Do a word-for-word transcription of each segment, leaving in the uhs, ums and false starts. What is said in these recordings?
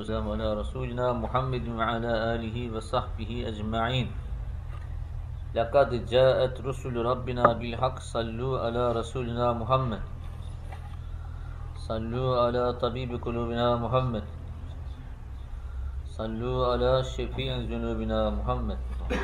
والسلام على رسولنا محمد وعلى آله وصحبه أجمعين. لقد جاءت رسل ربنا بالحق صلوا على رسولنا محمد صلوا على طبيب قلوبنا محمد صلوا على شفيع ذنوبنا محمد.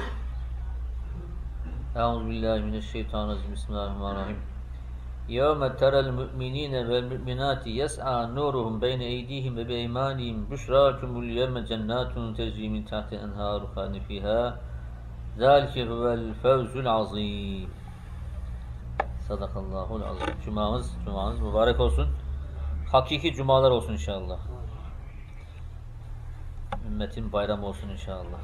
أعوذ بالله من الشيطان الرجيم. بسم الله الرحمن الرحيم. يوم ترى المؤمنين والمؤمنات يسعى نورهم بين أيديهم وبأيمانهم بشراكم اليوم جنات تجري من تحت الأنهار خالدين فيها ذلك هو الفوز العظيم. Sadakallahul azim. Cumamız, cumanız mübarek olsun. Hakiki cumalar olsun inşallah. Ümmetin bayramı olsun inşallah.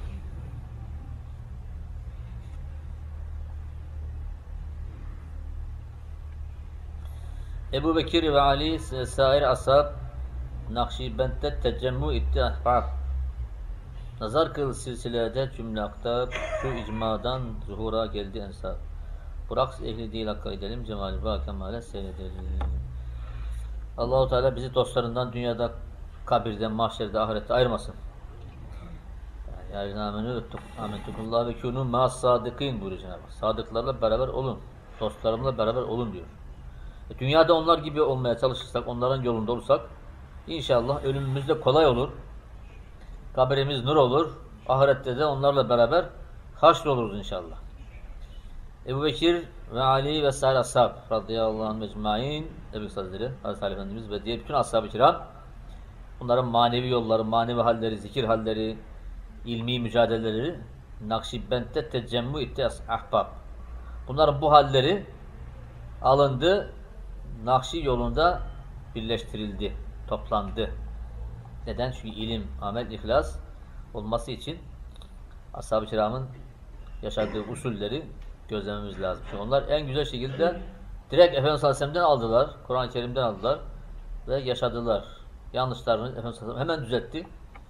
Ebu Bekir ve Ali sair ashab Nakşibend'de tecemmü etti ahbab. Nazar kıl silsilede cümle aktar, şu icmadan zuhura geldi ensab. Burak ehli değil hakka edelim, cemali ve kemale seyredelim. Allah-u Teala bizi dostlarından dünyada, kabirde, mahşerde, ahirette ayırmasın. Yani amenü amentukullah ve kûnû mâs sâdıkîn buyuruyor Cenab-ı Hak. Sadıklarla beraber olun, dostlarımla beraber olun diyor. E, dünyada onlar gibi olmaya çalışırsak, onların yolunda olursak, inşallah ölümümüz de kolay olur. Kabirimiz nur olur. Ahirette de onlarla beraber haşr oluruz inşallah. Ebu Bekir ve Ali ve sair ashab radıyallahu anh mecmain, Ebu Bekir Hazretleri, Hazreti Ali Efendimiz ve diğer bütün ashab-ı kiram, bunların manevi yolları, manevi halleri, zikir halleri, ilmi mücadeleleri Nakşibend'de tecemmü etti ahbab. Bunların bu halleri alındı, Nakşi yolunda birleştirildi, toplandı. Neden? Çünkü ilim, amel, ihlas olması için ashab-ı kiramın yaşadığı usulleri gözlememiz lazım. Çünkü onlar en güzel şekilde direkt Efendimiz sallallahu aleyhi ve sellem'den aldılar, Kur'an-ı Kerim'den aldılar ve yaşadılar. Yanlışlarını Efendimiz sallallahu aleyhi ve sellem hemen düzeltti.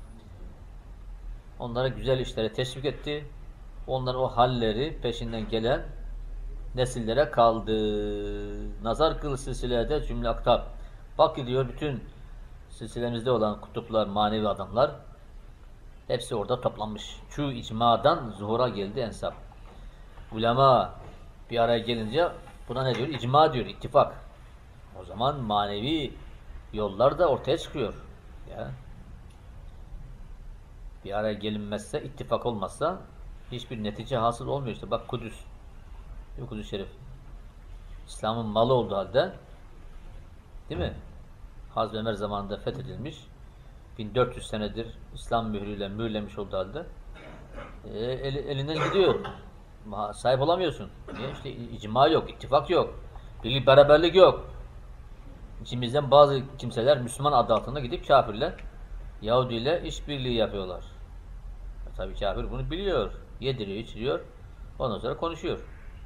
Onlara güzel işlere teşvik etti. Onların o halleri peşinden gelen nesillere kaldı. Nazar kıl silsilede cümle aktab. Bak diyor, bütün silsilemizde olan kutuplar, manevi adamlar hepsi orada toplanmış. Şu icmadan zuhura geldi ensab. Ulema bir araya gelince buna ne diyor? İcma diyor, ittifak. O zaman manevi yollar da ortaya çıkıyor. Ya. Bir araya gelinmezse, ittifak olmazsa hiçbir netice hasıl olmuyor. İşte bak Kudüs. Kudüs Şerif. İslam'ın malı olduğu halde, değil mi? Hazreti Ömer zamanında fethedilmiş. bin dört yüz senedir İslam mührüyle mühürlemiş olduğu halde e, el, elinden gidiyor. Sahip olamıyorsun. Niye? İşte icma yok, ittifak yok. Birlik, beraberlik yok. İçimizden bazı kimseler Müslüman adı altında gidip kafirle, Yahudi ile işbirliği yapıyorlar. E, tabii kafir bunu biliyor. Yediriyor, içiriyor. Ondan sonra konuşuyor.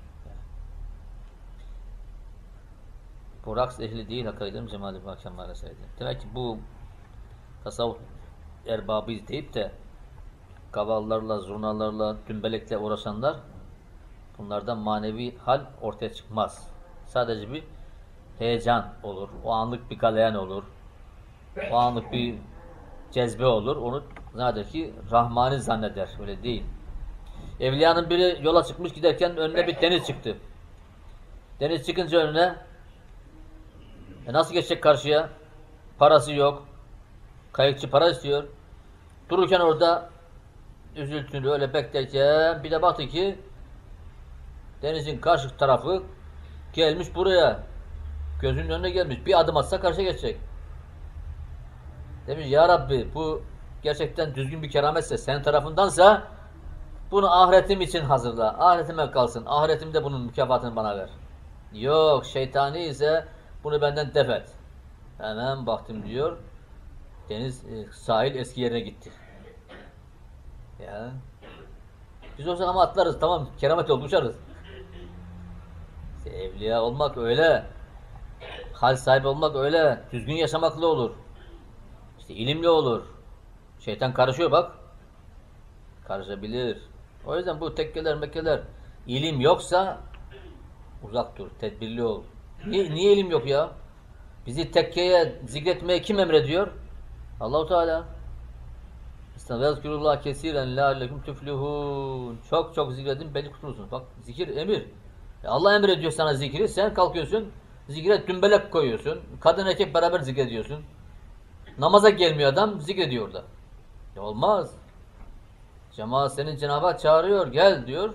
Bu raks ehli değil, hakka edelim, cemali ve kemale seyredelim. Demek ki bu tasavvuf erbabı izleyip de kavallarla, zurnalarla, dümbelekle uğraşanlar, bunlardan manevi hal ortaya çıkmaz. Sadece bir heyecan olur, o anlık bir galeyan olur, o anlık bir cezbe olur, onu zanneder ki Rahman'ı zanneder, öyle değil. Evliyanın biri yola çıkmış, giderken önüne bir deniz çıktı. Deniz çıkınca önüne E nasıl geçecek karşıya? Parası yok. Kayıkçı para istiyor. Dururken orada üzüntülü öyle beklerken bir de baktı ki denizin karşı tarafı gelmiş buraya. Gözünün önüne gelmiş. Bir adım atsa karşıya geçecek. Demiş ya Rabbi, bu gerçekten düzgün bir kerametse, senin tarafındansa bunu ahiretim için hazırla. Ahiretime kalsın. Ahiretimde bunun mükafatını bana ver. Yok, şeytani ise bunu benden def et. Hemen baktım diyor. Deniz, e, sahil eski yerine gitti. Ya. Biz olsa ama atlarız, tamam, keramet oldu, uçarız. İşte evliya olmak öyle. Hal sahibi olmak öyle. Düzgün yaşamakla olur. İşte ilimle olur. Şeytan karışıyor bak. Karışabilir. O yüzden bu tekkeler, mekkeler, ilim yoksa uzak dur, tedbirli ol. Niye, niye ilim yok ya? Bizi tekkeye zikretmeye kim emrediyor? Allah-u Teala. Estağfirullah kesiren leallekum tuflihun. Çok çok zikredin belki kurtulursunuz. Bak zikir emir. E Allah emrediyor sana zikri. Sen kalkıyorsun. Zikre dümbelek koyuyorsun. Kadın erkek beraber zikrediyorsun. Namaza gelmiyor adam zikrediyor orada. E olmaz. Cemaat senin Cenab-ı Hak çağırıyor. Gel diyor.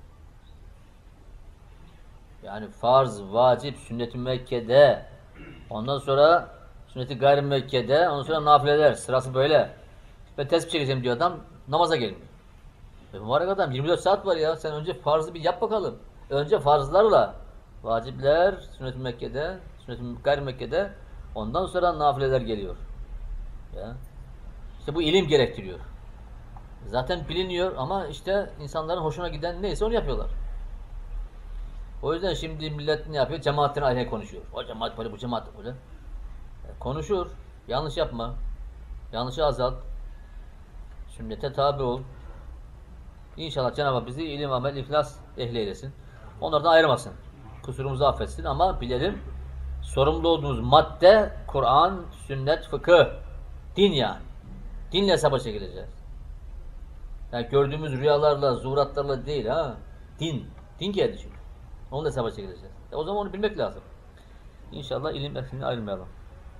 Yani farz, vacip, sünnet-i Mekke'de. Ondan sonra sünnet-i gayri Mekke'de. Ondan sonra nafileler. Sırası böyle. Ve tespih çekeceğim diyor adam. Namaza gelmiyor. E mübarek adam yirmi dört saat var ya. Sen önce farzı bir yap bakalım. Önce farzlarla. Vacipler sünnet-i Mekke'de. Sünnet-i gayri Mekke'de. Ondan sonra nafileler geliyor. Ya. İşte bu ilim gerektiriyor. Zaten biliniyor ama işte insanların hoşuna giden neyse onu yapıyorlar. O yüzden şimdi millet ne yapıyor? Cemaatin aleyhine konuşuyor. O cemaat böyle, bu cemaat böyle. E, konuşur. Yanlış yapma. Yanlışı azalt. Sünnete tabi ol. İnşallah Cenab-ı Hak bizi ilim, amel, ihlas ehli eylesin. Onlardan ayırmasın. Kusurumuzu affetsin ama bilelim sorumlu olduğumuz madde Kur'an, sünnet, fıkıh, din yani. Dinle hesaba çekileceğiz. Yani gördüğümüz rüyalarla, zuhuratlarla değil ha. Din. Din geldi çünkü. Onunla hesaba çekileceğiz. E o zaman onu bilmek lazım. İnşallah ilim ehline ayrılmayalım.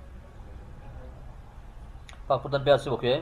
Bak buradan bir hadis okuyayım.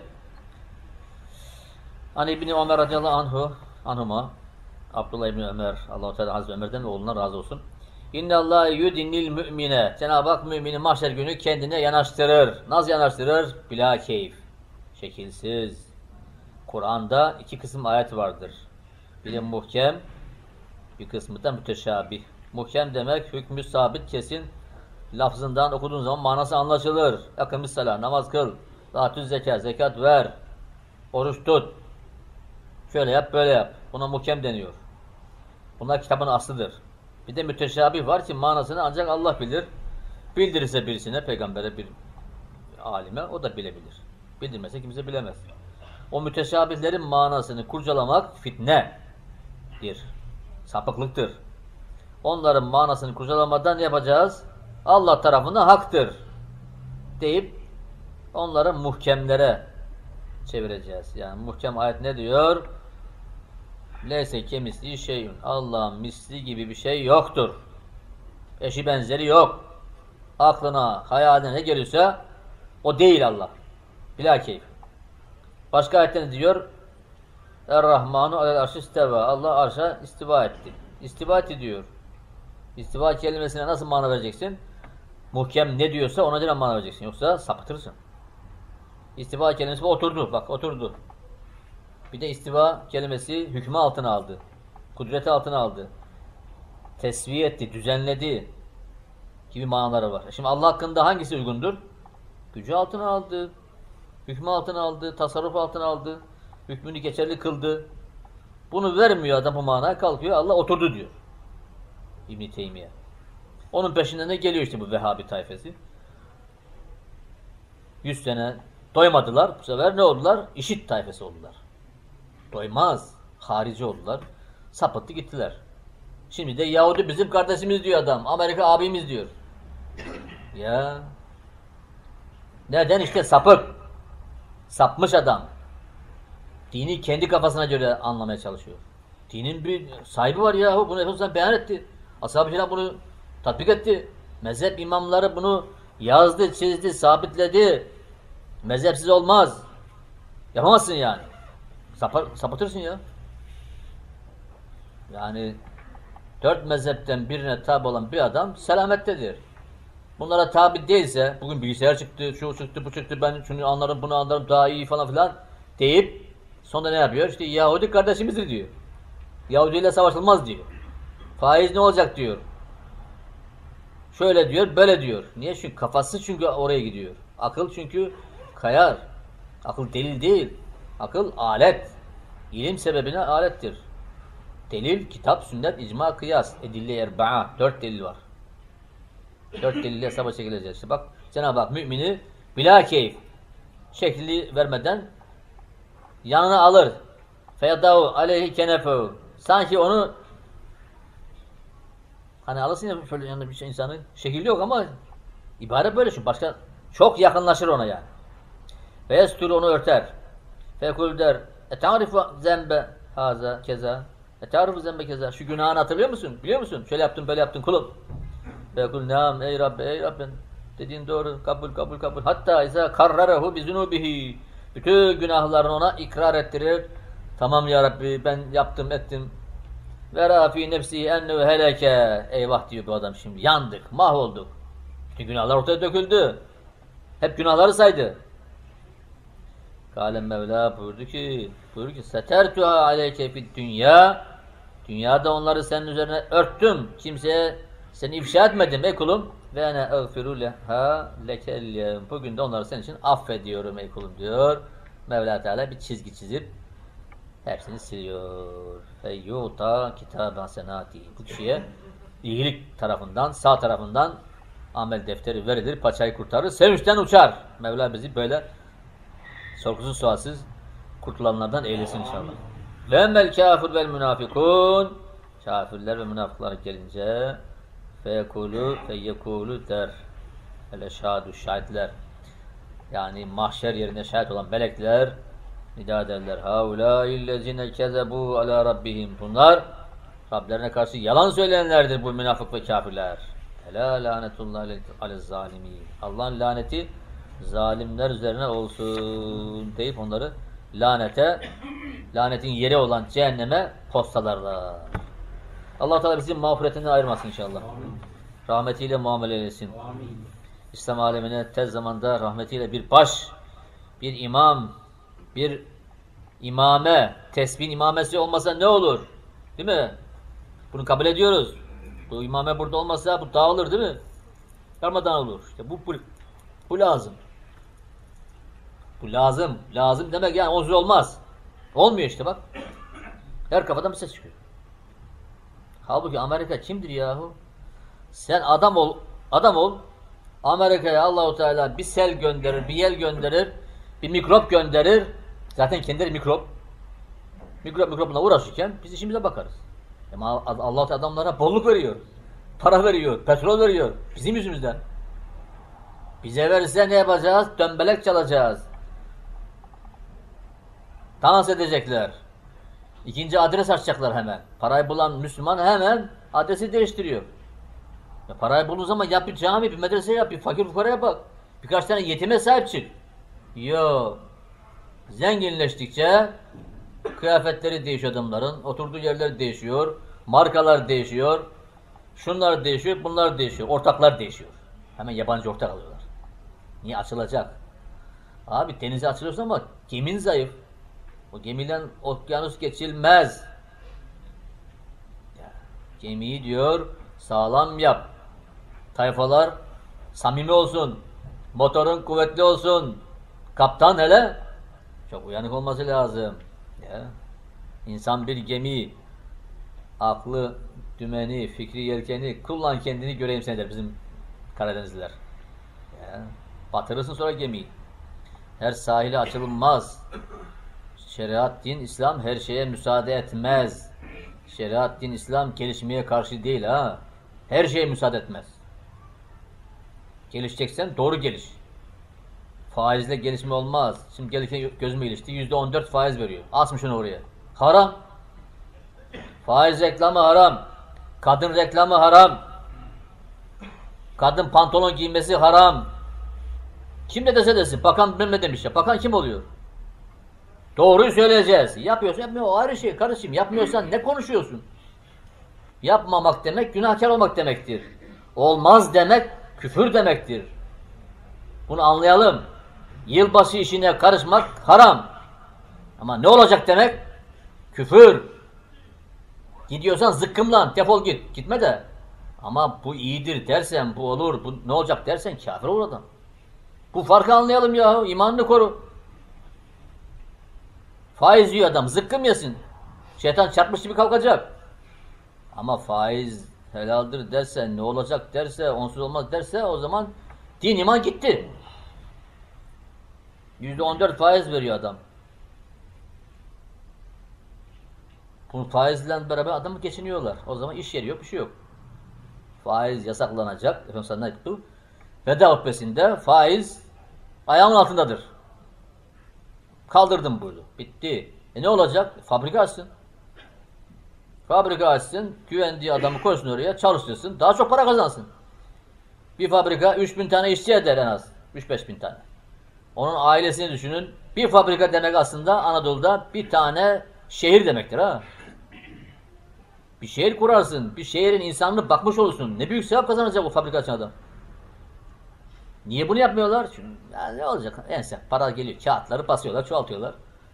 Hani İbni Ömer radıyallahu anhu, anhuma, Abdullah İbni Ömer, Allah-u Teala Hazreti Ömer'den oğluna razı olsun. İnne Allah yudinil mümine. Cenab-ı Hak mümini mahşer günü kendine yanaştırır. Nasıl yanaştırır? Bila keyif. Şekilsiz. Kur'an'da iki kısım ayet vardır. Biri muhkem, bir kısmı da müteşabih. Muhkem demek hükmü sabit, kesin. Lafzından okuduğun zaman manası anlaşılır. Yakın salah, namaz kıl, dağıtü zekat, zekat ver, oruç tut. Şöyle yap, böyle yap. Buna muhkem deniyor. Bunlar kitabın aslıdır. Bir de müteşabih var ki manasını ancak Allah bilir. Bildirirse birisine, peygambere, bir alime, o da bilebilir. Bildirmese kimse bilemez. O müteşabihlerin manasını kurcalamak fitnedir. Sapıklıktır. Onların manasını kurcalamadan ne yapacağız? Allah tarafından haktır deyip onları muhkemlere çevireceğiz. Yani muhkem ayet ne diyor? Leyse kemisli şeyün. Allah'ın misli gibi bir şey yoktur. Eşi benzeri yok. Aklına, hayaline ne gelirse o değil Allah. Bila keyif. Başka ayette ne diyor? Er-Rahmanu alel arşi isteva. Allah arşa istiva etti. İstiva etti diyor. İstiva kelimesine nasıl mana vereceksin? Muhkem ne diyorsa ona göre mana vereceksin. Yoksa sapıtırsın. İstiva kelimesi oturdu. Bak oturdu. Bir de istiva kelimesi hükmü altına aldı. Kudreti altına aldı. Tesviye etti, düzenledi gibi manaları var. Şimdi Allah hakkında hangisi uygundur? Gücü altına aldı. Hükmü altına aldı. Tasarruf altına aldı. Hükmünü geçerli kıldı. Bunu vermiyor adam bu manaya, kalkıyor. Allah oturdu diyor. İbn-i Teymiye. Onun peşinden de geliyor işte bu Vehhabi tayfesi. Yüz sene doymadılar. Bu sefer ne oldular? İşit tayfesi oldular. Doymaz. Harici oldular. Sapıttı gittiler. Şimdi de Yahudi bizim kardeşimiz diyor adam. Amerika abimiz diyor. Ya. Neden? İşte sapık. Sapmış adam. Dini kendi kafasına göre anlamaya çalışıyor. Dinin bir sahibi var yahu. Bunu Efendimiz beyan etti. Ashab-ı kiram bunu tatbik etti. Mezhep imamları bunu yazdı, çizdi, sabitledi. Mezhepsiz olmaz. Yapamazsın yani. Sapar, sapıtırsın ya. Yani dört mezhepten birine tabi olan bir adam selamettedir. Bunlara tabi değilse, bugün bilgisayar çıktı, şu çıktı, bu çıktı, ben şunu anlarım, bunu anlarım, daha iyi falan filan deyip sonra ne yapıyor? İşte Yahudi kardeşimizdir diyor. Yahudi ile savaşılmaz diyor. Faiz ne olacak diyor. Şöyle diyor, böyle diyor. Niye? Çünkü kafası çünkü oraya gidiyor. Akıl çünkü kayar. Akıl delil değil. Akıl alet. İlim sebebine alettir. Delil, kitap, sünnet, icma, kıyas. Edille erba'a. Dört delil var. Dört delille hesaba çekileceğiz. İşte bak Cenab-ı Hak mümini bila keyif şekli vermeden yanına alır. Feyadahu aleyhi kenefehu. Sanki onu hani alırsın ya şöyle yanında bir şey insanın şekilli yok ama ibare böyle şu. Başka çok yakınlaşır ona yani. Ve yesturu onu örter. Fekul der. E ta'rifu zembe haza keza. E ta'rifu zembe keza. Şu günahını hatırlıyor musun? Biliyor musun? Şöyle yaptın böyle yaptın kulum. Fekul naam ey Rabbi ey Rabbim. Dediğin doğru. Kabul kabul kabul. Hatta izâ karrarehu bizunubihi. Bütün günahlarını ona ikrar ettirir. Tamam ya Rabbi ben yaptım ettim. Ve rafi nefsi ennehu heleke. Eyvah diyor bu adam şimdi. Yandık, mahvolduk. Bütün günahlar ortaya döküldü. Hep günahları saydı. Kâle Mevla buyurdu ki, buyurdu ki setertuha aleyke fid dünya. Dünyada onları senin üzerine örttüm. Kimseye seni ifşa etmedim ey kulum. Ve ene eğfiru leha lekellem. Bugün de onları senin için affediyorum ey kulum diyor. Mevla Teala bir çizgi çizip hepsini siliyor. Feyyuta kitab hasenati. Bu kişiye iyilik tarafından, sağ tarafından amel defteri verilir, paçayı kurtarır, sevinçten uçar. Mevla bizi böyle sorgusuz sualsiz kurtulanlardan eylesin inşallah. Ve emmel kafir vel münafikun. Kafirler ve münafıklar gelince feyekulu feyyekulu der. Hele şahadu şahitler. Yani mahşer yerine şahit olan melekler nida ederler. Haulâillezine kezebu ala rabbihim. Bunlar Rablerine karşı yalan söyleyenlerdir bu münafık ve kafirler. Ela lanetullahi alel zalimin. Allah'ın laneti zalimler üzerine olsun deyip onları lanete, lanetin yeri olan cehenneme postalarlar. Allah Teala bizim mağfiretinden ayırmasın inşallah. Rahmetiyle muamele eylesin. İslam alemine tez zamanda rahmetiyle bir baş, bir imam, bir imame, tesbih imamesi olmasa ne olur? Değil mi? Bunu kabul ediyoruz. Bu imame burada olmasa bu dağılır değil mi? Darmadağın olur. İşte bu, bu, bu lazım. Bu lazım. Lazım demek yani onsuz olmaz. Olmuyor işte bak. Her kafadan bir ses çıkıyor. Halbuki Amerika kimdir yahu? Sen adam ol, adam ol. Amerika'ya Allahu Teala bir sel gönderir, bir yel gönderir, bir mikrop gönderir. Zaten kendileri mikrop. Mikrop mikropla uğraşırken biz işimize bakarız. Ama Allah adamlara bolluk veriyor. Para veriyor, petrol veriyor. Bizim yüzümüzden. Bize verirse ne yapacağız? Dömbelek çalacağız. Dans edecekler. İkinci adres açacaklar hemen. Parayı bulan Müslüman hemen adresi değiştiriyor. Ya parayı bulduğun zaman yap bir cami, bir medrese yap, bir fakir fukaraya bak. Birkaç tane yetime sahip çık. Yo. Zenginleştikçe kıyafetleri değişiyor adamların. Oturduğu yerler değişiyor. Markalar değişiyor. Şunlar değişiyor, bunlar değişiyor. Ortaklar değişiyor. Hemen yabancı ortak alıyorlar. Niye? Açılacak. Abi denize açılıyorsun ama gemin zayıf. O gemiden okyanus geçilmez. Ya, gemiyi diyor sağlam yap. Tayfalar samimi olsun. Motorun kuvvetli olsun. Kaptan hele çok uyanık olması lazım. Ya. İnsan bir gemi, aklı, dümeni, fikri yelkeni kullan kendini göreyim seni der bizim Karadenizliler. Ya. Batırırsın sonra gemiyi. Her sahile açılmaz. Şeriat, din, İslam her şeye müsaade etmez. Şeriat, din, İslam gelişmeye karşı değil ha. Her şeye müsaade etmez. Gelişeceksen doğru geliş. Faizle gelişme olmaz. Şimdi gelirken gözüme ilişti. yüzde on dört faiz veriyor. Asmış onu oraya. Haram. Faiz reklamı haram. Kadın reklamı haram. Kadın pantolon giymesi haram. Kim ne dese desin. Bakan bilmem ne demiş ya. Bakan kim oluyor? Doğruyu söyleyeceğiz. Yapıyorsun yapmıyor. O ayrı şey kardeşim. Yapmıyorsan ne konuşuyorsun? Yapmamak demek günahkar olmak demektir. Olmaz demek küfür demektir. Bunu anlayalım. Yılbaşı işine karışmak haram. Ama ne olacak demek? Küfür. Gidiyorsan zıkkımlan, defol git. Gitme de. Ama bu iyidir dersen, bu olur, bu ne olacak dersen kafir olur adam. Bu farkı anlayalım ya. İmanını koru. Faiz yiyor adam. Zıkkım yesin. Şeytan çarpmış gibi kalkacak. Ama faiz helaldir derse, ne olacak derse, onsuz olmaz derse o zaman din iman gitti. yüzde on dört faiz veriyor adam. Bu faizle beraber adamı geçiniyorlar. O zaman iş yeri yok, bir şey yok. Faiz yasaklanacak. Efendim sana ne yaptı? Veda hutbesinde faiz ayağımın altındadır. Kaldırdım buyurdu. Bitti. E ne olacak? Fabrika açsın. Fabrika açsın. Güvendiği adamı koysun oraya. Çalıştırsın. Daha çok para kazansın. Bir fabrika üç bin tane işçi eder en az. üç beş bin tane. Onun ailesini düşünün. Bir fabrika demek aslında Anadolu'da bir tane şehir demektir ha. Bir şehir kurarsın. Bir şehrin insanını bakmış olursun. Ne büyük sevap kazanacak o fabrika açan adam. Niye bunu yapmıyorlar? Çünkü ya ne olacak? Ense para geliyor. Kağıtları basıyorlar, çoğaltıyorlar.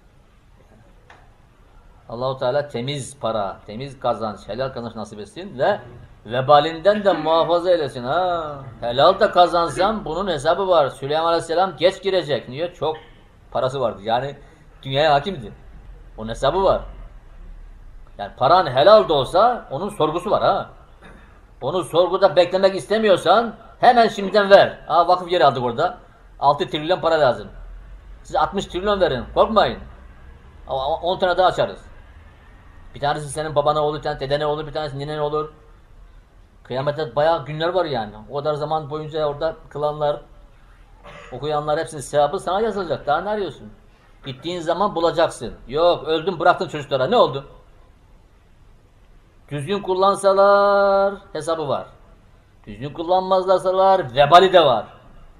Allahu Teala temiz para, temiz kazanç, helal kazanç nasip etsin ve vebalinden de muhafaza eylesin. Ha, helal da kazansam bunun hesabı var. Süleyman Aleyhisselam geç girecek. Niye? Çok parası vardı. Yani dünyaya hakimdi. Onun hesabı var. Yani paran helal da olsa onun sorgusu var ha. Onu sorguda beklemek istemiyorsan hemen şimdiden ver. Aa, vakıf yeri aldık orada. altı trilyon para lazım. Siz altmış trilyon verin. Korkmayın. on tane daha açarız. Bir tanesi senin babana olur, bir tanesi dedene olur, bir tanesi ninen olur. Kıyamette bayağı günler var yani. O kadar zaman boyunca orada kılanlar, okuyanlar hepsinin sevabı sana yazılacak. Daha ne arıyorsun? Gittiğin zaman bulacaksın. Yok, öldün bıraktın çocuklara. Ne oldu? Düzgün kullansalar hesabı var. Düzgün kullanmazlarsalar vebali de var.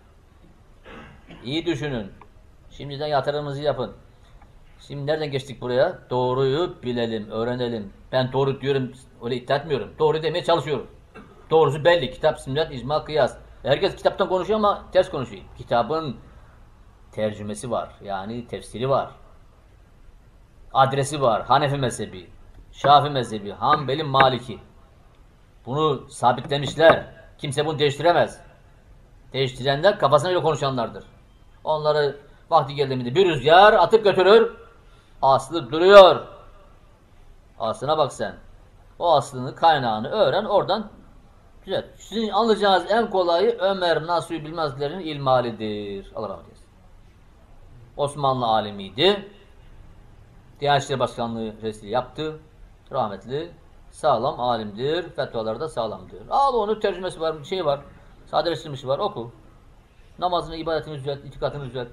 İyi düşünün. Şimdiden yatırımınızı yapın. Şimdi nereden geçtik buraya? Doğruyu bilelim, öğrenelim. Ben doğru diyorum, öyle iddia etmiyorum. Doğru demeye çalışıyorum. Doğrusu belli. Kitap, sünnet, icma, kıyas. Herkes kitaptan konuşuyor ama ters konuşuyor. Kitabın tercümesi var. Yani tefsiri var. Adresi var. Hanefi mezhebi, Şafii mezhebi, Hanbeli, Maliki. Bunu sabitlemişler. Kimse bunu değiştiremez. Değiştirenler kafasına göre konuşanlardır. Onları vakti geldiğinde bir rüzgar atıp götürür. Aslı duruyor. Aslına bak sen. O aslını, kaynağını öğren, oradan düzelt. Sizin anlayacağınız en kolayı Ömer Nasuhi Bilmezler'in ilmalidir. Allah rahmet eylesin. Osmanlı alimiydi. Diyanet İşleri Başkanlığı reisliği yaptı. Rahmetli. Sağlam alimdir. Fetvaları da sağlamdır. Al onu, tercümesi var, bir şey var. Sadeleştirmişi var, oku. Namazını, ibadetini düzelt, itikadını düzelt.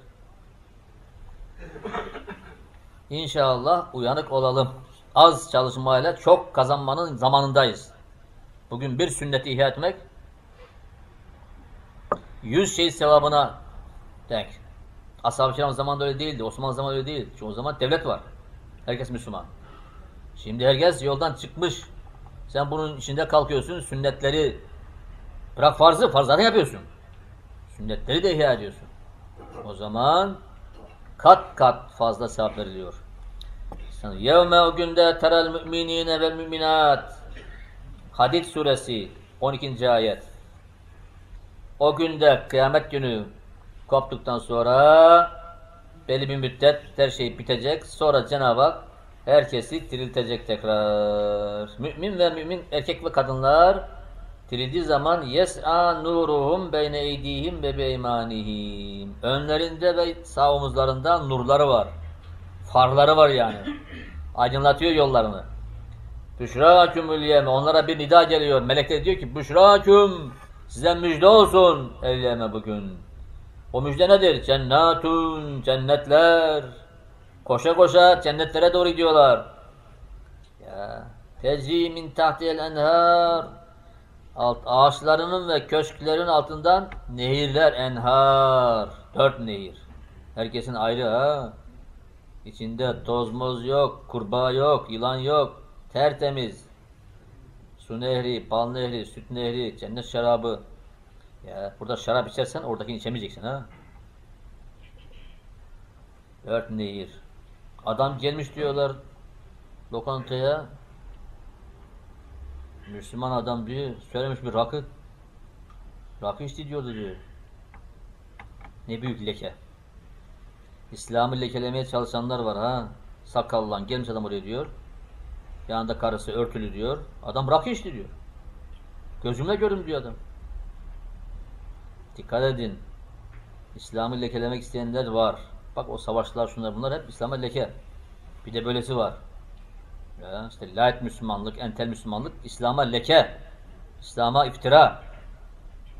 İnşallah uyanık olalım. Az çalışmayla çok kazanmanın zamanındayız. Bugün bir sünneti ihya etmek yüz şey sevabına denk. Ashab-ı kiram zamanında öyle değildi. Osmanlı zamanında öyle değil. Çünkü o zaman devlet var. Herkes Müslüman. Şimdi herkes yoldan çıkmış. Sen bunun içinde kalkıyorsun. Sünnetleri bırak farzı. Farzları yapıyorsun. Sünnetleri de ihya ediyorsun. O zaman kat kat fazla sevap veriliyor. Yevme o günde terel müminine vel müminat. Hadid suresi on ikinci ayet. O günde kıyamet günü koptuktan sonra belli bir müddet her şey bitecek. Sonra Cenab-ı Hak herkesi diriltecek tekrar. Mümin ve mümin erkek ve kadınlar dirildiği zaman yes'a nuruhum beyne eydihim ve beymanihim. Önlerinde ve sağ omuzlarında nurları var. Farları var yani. Aydınlatıyor yollarını. Büşrâkümül yeme. Onlara bir nida geliyor. Melekler diyor ki büşrâküm, size müjde olsun el yeme bugün. O müjde nedir? Cennetun, cennetler. Koşa koşa cennetlere doğru gidiyorlar. Ya, tecri min tahtiyel enhar. Alt, ağaçlarının ve köşklerin altından nehirler, enhar. Dört nehir. Herkesin ayrı ha. İçinde toz moz yok, kurbağa yok, yılan yok. Tertemiz. Su nehri, bal nehri, süt nehri, cennet şarabı. Ya burada şarap içersen oradakini içemeyeceksin ha. Dört nehir. Adam gelmiş diyorlar lokantaya. Müslüman adam diyor, söylemiş bir rakı. Rakı içti diyordu diyor. Ne büyük leke. İslam'ı lekelemeye çalışanlar var ha. Sakallan gelmiş adam oraya diyor. Yanında karısı örtülü diyor. Adam rakı içti diyor. Gözümle gördüm diyor adam. Dikkat edin. İslam'ı lekelemek isteyenler var. Bak o savaşlar şunlar bunlar hep İslam'a leke. Bir de böylesi var. Ya işte layık Müslümanlık, entel Müslümanlık İslam'a leke. İslam'a iftira.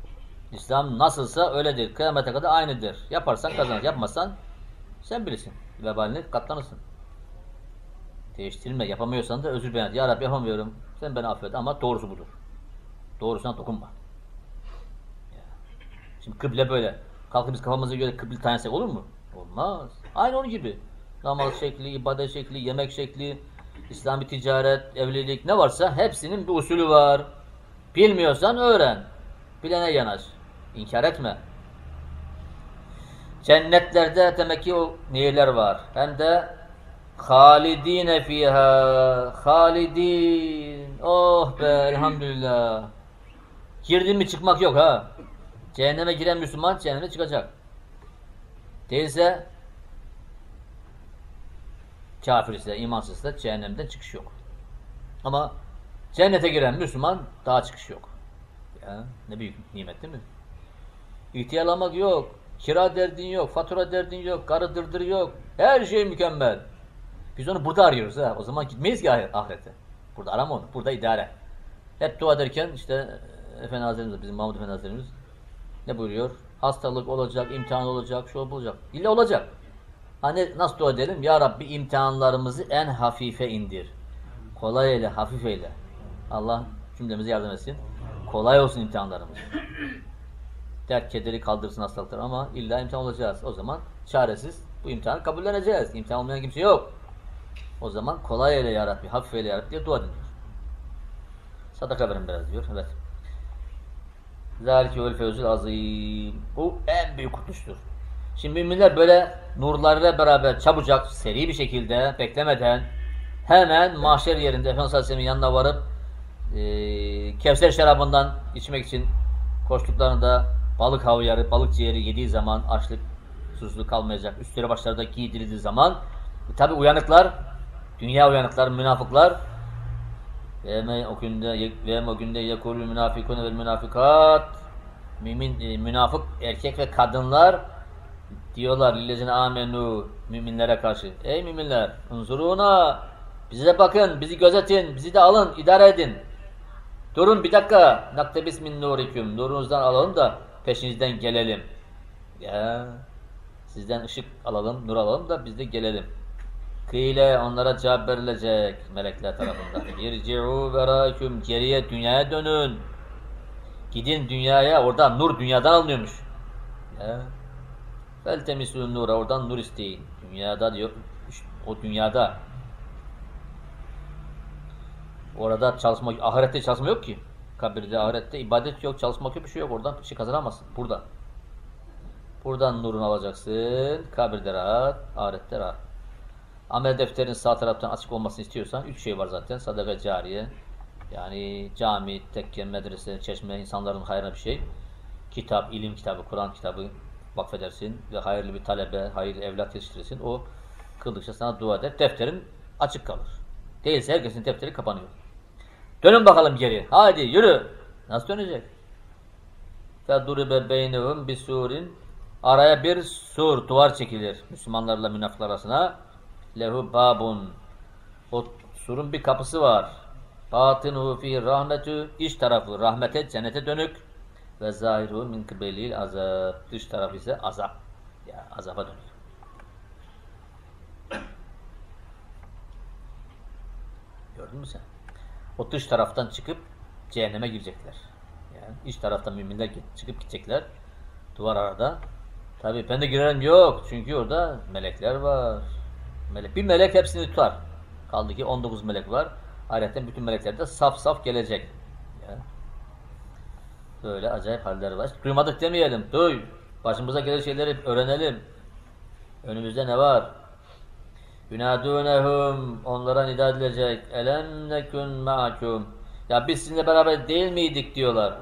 İslam nasılsa öyledir. Kıyamete kadar aynıdır. Yaparsan kazanır. Yapmazsan sen bilirsin. vebalini katlanırsın. Değiştirme. Yapamıyorsan da özür beyan et. Ya Rabbi yapamıyorum. Sen beni affet ama doğrusu budur. Doğrusuna dokunma. Ya. Şimdi kıble böyle. Kalkıp biz kafamıza göre kıble tanesek olur mu? Olmaz. Aynı onun gibi. Namaz şekli, ibadet şekli, yemek şekli, İslami ticaret, evlilik ne varsa hepsinin bir usulü var. Bilmiyorsan öğren. Bilene yanaş. İnkar etme. Cennetlerde demek ki o nehirler var. Hem de halidine fiha. Halidin. Oh be elhamdülillah. Girdin mi çıkmak yok ha. Cehenneme giren Müslüman cehenneme çıkacak. Değilse kafir ise, imansız ise cehennemden çıkış yok. Ama cennete giren Müslüman daha çıkış yok. Ya, ne büyük nimet değil mi? İhtiyarlamak yok. Kira derdin yok. Fatura derdin yok. Karı dırdır yok. Her şey mükemmel. Biz onu burada arıyoruz ha. O zaman gitmeyiz ki ahirete. Burada arama onu. Burada idare. Hep dua ederken işte Efendi Hazretlerimiz, bizim Mahmud Efendi Hazretlerimiz ne buyuruyor? Hastalık olacak, imtihan olacak, şu olacak. İlla olacak. Hani nasıl dua edelim? Ya Rabbi imtihanlarımızı en hafife indir. Kolay eyle, hafif eyle. Allah cümlemize yardım etsin. Kolay olsun imtihanlarımız. Dert, kederi kaldırsın hastalıkları ama illa imtihan olacağız. O zaman çaresiz bu imtihanı kabulleneceğiz. İmtihan olmayan kimse yok. O zaman kolay eyle ya Rabbi, hafif eyle ya Rabbi diye dua edin diyor. Sadaka verin biraz diyor. Evet. Zâlike vel fevzul azîm. Bu en büyük kurtuluştur. Şimdi müminler böyle nurlarıyla beraber çabucak, seri bir şekilde, beklemeden hemen mahşer yerinde Efendimiz Aleyhisselam'ın yanına varıp e, Kevser şarabından içmek için koştuklarında balık havyarı, balık ciğeri yediği zaman açlık, susuzluk kalmayacak. Üstleri başlarında giydirildiği zaman e, tabi uyanıklar, dünya uyanıklar, münafıklar ve o günde ve o günde yekulul münafikun ve münafikat mümin e, münafık erkek ve kadınlar diyorlar lillezine amenu müminlere karşı. Ey müminler, unzuruna bize bakın, bizi gözetin, bizi de alın, idare edin. Durun bir dakika. Naktebis min nuriküm. Nurunuzdan alalım da peşinizden gelelim. Ya sizden ışık alalım, nur alalım da biz de gelelim. Kıyle onlara cevap verilecek melekler tarafından. İrci'u verâküm. Geriye dünyaya dönün. Gidin dünyaya. Oradan nur dünyadan alınıyormuş. Ya. Feltemisûn nura. Oradan nur isteyin. Dünyada diyor. O dünyada. Orada çalışma, ahirette çalışma yok ki. Kabirde, ahirette ibadet yok, çalışmak yok, bir şey yok. Oradan bir şey kazanamazsın. Burada. Buradan nurunu alacaksın. Kabirde rahat, ahirette rahat. Amel defterin sağ taraftan açık olmasını istiyorsan üç şey var zaten. Sadaka cariye. Yani cami, tekke, medrese, çeşme, insanların hayrına bir şey. Kitap, ilim kitabı, Kur'an kitabı vakfedersin ve hayırlı bir talebe, hayırlı evlat yetiştirirsin. O kıldıkça sana dua eder. Defterin açık kalır. Değilse herkesin defteri kapanıyor. Dönün bakalım geri. Hadi yürü. Nasıl dönecek? فَدُرِبَ بَيْنَهُمْ بِسُورٍ Araya bir sur, duvar çekilir. Müslümanlarla münafıklar arasına. Lehu babun. O surun bir kapısı var. Batinuhu fi rahmetü. İç tarafı rahmete, cennete dönük. Ve zahiruhu min kıbelil azab. Dış tarafı ise azap. Ya azaba dönük. Gördün mü sen? O dış taraftan çıkıp cehenneme girecekler. Yani iç taraftan müminler çıkıp gidecekler. Duvar arada. Tabii ben de girerim yok. Çünkü orada melekler var. Melek. Bir melek hepsini tutar. Kaldı ki on dokuz melek var. Ayrıca bütün melekler de saf saf gelecek. Ya. Böyle acayip haller var. Duymadık demeyelim. Duy. Başımıza gelen şeyleri öğrenelim. Önümüzde ne var? Yunadûnehum onlara nida edilecek. Elem nekun ma'akum. Ya biz sizinle beraber değil miydik diyorlar.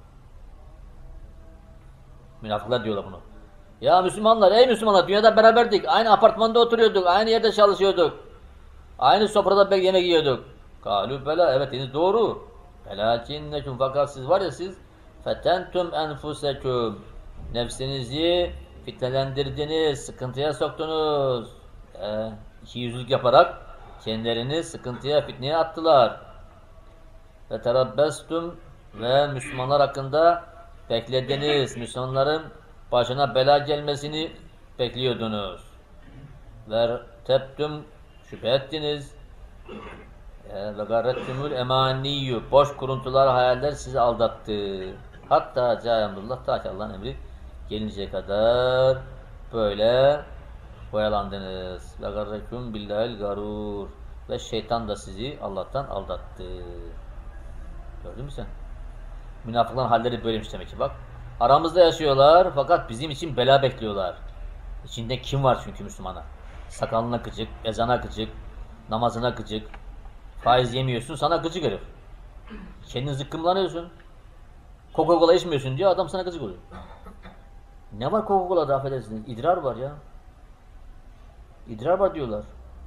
Münafıklar diyorlar bunu. Ya Müslümanlar, ey Müslümanlar dünyada beraberdik. Aynı apartmanda oturuyorduk. Aynı yerde çalışıyorduk. Aynı sofrada yemek yiyorduk. Kâlû bela. Evet deniz doğru. Belâkinnekum fakat siz var ya siz fetentum enfusekum. Nefsinizi fitnelendirdiniz. Sıkıntıya soktunuz. Ee, iki yüzlük yaparak kendilerini sıkıntıya, fitneye attılar. Ve terabbestum ve Müslümanlar hakkında beklediniz. Müslümanların başına bela gelmesini bekliyordunuz. Ve teptüm şüphe ettiniz. Ve garrettumul emaniyyü. Boş kuruntular, hayaller sizi aldattı. Hatta caemdullah, ta ki Allah'ın emri gelinceye kadar böyle boyalandınız. Ve garrekum billahil garur. Ve şeytan da sizi Allah'tan aldattı. Gördün mü sen? Münafıkların halleri böylemiş demek ki bak. Aramızda yaşıyorlar fakat bizim için bela bekliyorlar. İçinde kim var çünkü Müslümana? Sakalına gıcık, ezana gıcık, namazına gıcık. Faiz yemiyorsun, sana gıcık herif. Kendin zıkkımlanıyorsun. Coca-Cola içmiyorsun diyor, adam sana gıcık oluyor. Ne var Coca-Cola'da, affedersiniz? İdrar var ya. İdrar var diyorlar.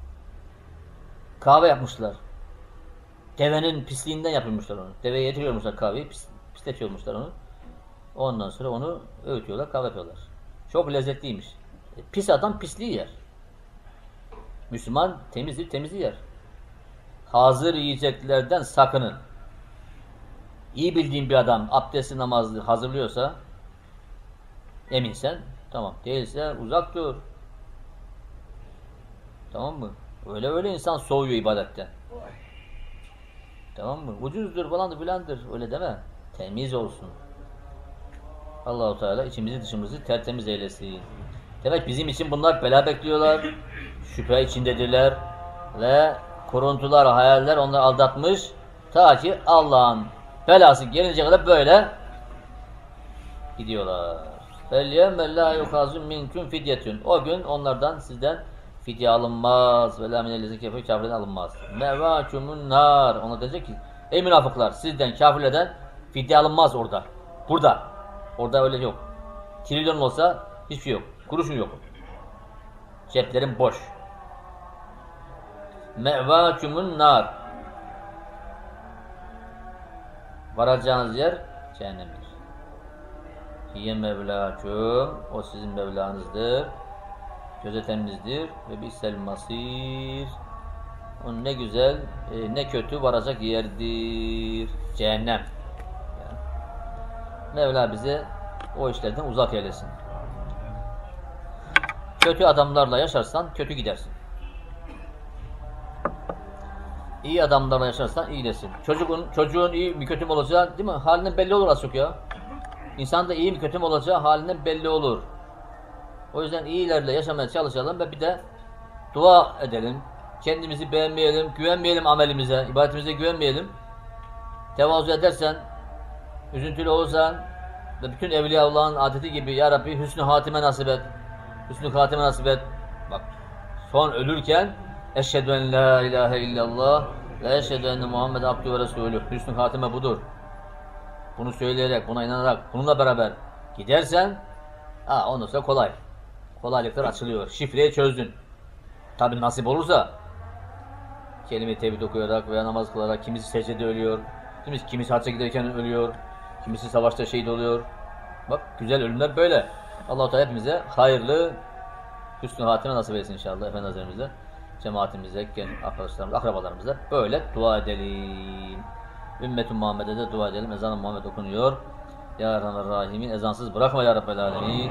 Kahve yapmışlar. Devenin pisliğinden yapılmışlar onu. Deveye yetiriyormuşlar kahveyi, pis, pisletiyormuşlar onu. Ondan sonra onu öğütüyorlar, kahve yapıyorlar. Çok lezzetliymiş. E, pis adam pisliği yer. Müslüman temizlik temizi yer. Hazır yiyeceklerden sakının. İyi bildiğin bir adam abdesti namazı hazırlıyorsa, eminsen, tamam. Değilse uzak dur. Tamam mı? Öyle öyle insan soğuyor ibadetten. Tamam mı? Ucuzdur falandır filandır. Öyle deme. Temiz olsun. Allah-u Teala içimizi dışımızı tertemiz eylesin. Demek bizim için bunlar bela bekliyorlar. Şüphe içindedirler. Ve kuruntular, hayaller onları aldatmış. Ta ki Allah'ın belası gelince kadar böyle gidiyorlar. فَالْيَمَّ لَا يُخَازُمْ مِنْكُمْ فِدْيَةٌ. O gün onlardan sizden fidye alınmaz. وَلَا مِنَ الَّذِي كَفَرُوا kafirden alınmaz. مَوَاكُمُ nar. Ona diyecek ki ey münafıklar, sizden kafirlerden fidye alınmaz orada. Burada. Orada öyle yok. Trilyon olsa hiçbir şey yok. Kuruşun yok. Ceplerin boş. Me'vâkumun nar. Varacağınız yer cehennemdir. Hiye mevlâkum. O sizin mevlanızdır. Gözeteminizdir. Ve bisel masir. O ne güzel, e, ne kötü varacak yerdir. Cehennem. Yani. Mevla bize o işlerden uzak eylesin. Kötü adamlarla yaşarsan kötü gidersin. İyi adamlarla yaşarsan iyilesin. Çocuğun, çocuğun iyi mi kötü mü olacağı değil mi? Halinden belli olur az çok ya. İnsan da iyi mi kötü mü olacağı halinden belli olur. O yüzden iyilerle yaşamaya çalışalım ve bir de dua edelim. Kendimizi beğenmeyelim, güvenmeyelim amelimize, ibadetimize güvenmeyelim. Tevazu edersen, üzüntülü olursan ve bütün Evliya Allah'ın adeti gibi ya Rabbi hüsnü hatime nasip et. Hüsnü hatime nasip et. Bak son ölürken eşhedü en la ilahe illallah ve eşhedü enne Muhammed abdü ve resulü. Hüsnü hatime budur. Bunu söyleyerek, buna inanarak, bununla beraber gidersen ha, ondan sonra kolay. Kolaylıklar açılıyor. Şifreyi çözdün. Tabi nasip olursa kelime-i tevhid okuyarak veya namaz kılarak kimisi secdede ölüyor. Kimisi, kimisi hacca giderken ölüyor. Kimisi savaşta şehit oluyor. Bak güzel ölümler böyle. Allah-u Teala hepimize hayırlı hüsnü hatime nasip etsin inşallah Efendi Hazretlerimize, cemaatimize, arkadaşlarımıza, akrabalarımıza böyle dua edelim. Ümmet-i Muhammed'e de dua edelim. Ezan-ı Muhammed okunuyor. Ya Erhamer-Rahimin, ezansız bırakma ya Rabbel Alemin.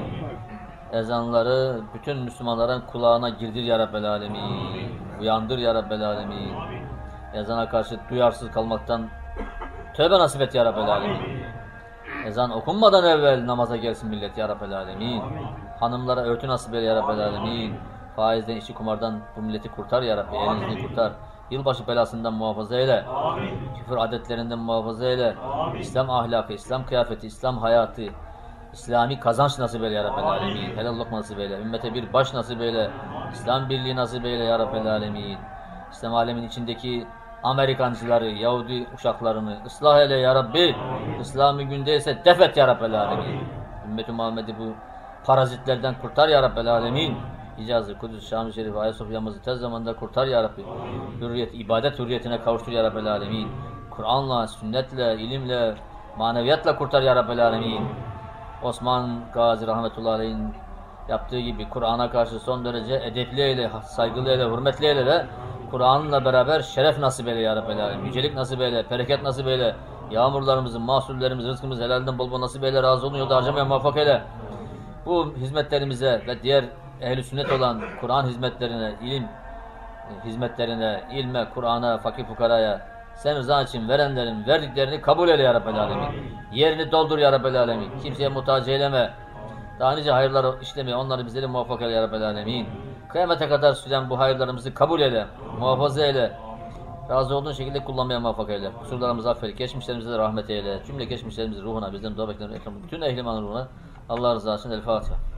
Ezanları bütün Müslümanların kulağına girdir ya Rabbel Alemin. Uyandır ya Rabbel Alemin. Ezana karşı duyarsız kalmaktan tövbe nasip et ya Rabbel Alemin. Ezan okunmadan evvel namaza gelsin millet ya Rabbel Alemin. Hanımlara örtü nasip eyle ya Rabbel Alemin. Faizden, içi kumardan bu milleti kurtar ya Rabbi. Elinizi kurtar. Yılbaşı belasından muhafaza eyle. Küfür adetlerinden muhafaza eyle. İslam ahlakı, İslam kıyafeti, İslam hayatı, İslami kazanç nasip eyle ya Rabbel Alemin. Helal lokma nasip eyle. Ümmete bir baş nasip eyle. İslam birliği nasip eyle ya Rabbel Alemin. İslam alemin içindeki Amerikancıları, Yahudi uşaklarını ıslah eyle ya Rabbi. İslami gündeyse defet ya Rabbel Alemin. Ümmet-i Muhammed'i bu parazitlerden kurtar ya Rabbel Alemin. İcazı, Kudüs, Şam-ı Şerif, Ayasofya'mızı tez zamanda kurtar ya Rabbi. Hürriyet, ibadet hürriyetine kavuştur ya Rabbel Alemin. Kur'an'la, sünnetle, ilimle, maneviyatla kurtar ya Rabbel Alemin. Osman Gazi rahmetullahi aleyhin yaptığı gibi Kur'an'a karşı son derece edepli eyle, saygılı eyle, hürmetli eyle ve Kur'an'la beraber şeref nasip eyle ya Rabbel Alemin. Yücelik nasip eyle, bereket nasip eyle. Yağmurlarımızı, mahsullerimizi, rızkımızı helalden bol bol nasip eyle. Razı olun, yolda harcamaya muvaffak eyle. Bu hizmetlerimize ve diğer ehl-i sünnet olan Kur'an hizmetlerine, ilim hizmetlerine, ilme, Kur'an'a, fakir fukaraya sen rızan için verenlerin verdiklerini kabul eyle ya Rabbel Alemin. Yerini doldur ya Rabbel Alemin. Kimseye muhtaç eyleme. Daha nice hayırlar işlemeye onları bizleri muvaffak eyle ya Rabbel Alemin. Kıyamete kadar süren bu hayırlarımızı kabul eyle, muhafaza eyle. Razı olduğun şekilde kullanmaya muvaffak eyle. Kusurlarımızı affeyle, geçmişlerimize de rahmet eyle. Cümle geçmişlerimizin ruhuna, bizden dua bekleyen bütün ehli imanın ruhuna Allah rızası için El Fatiha.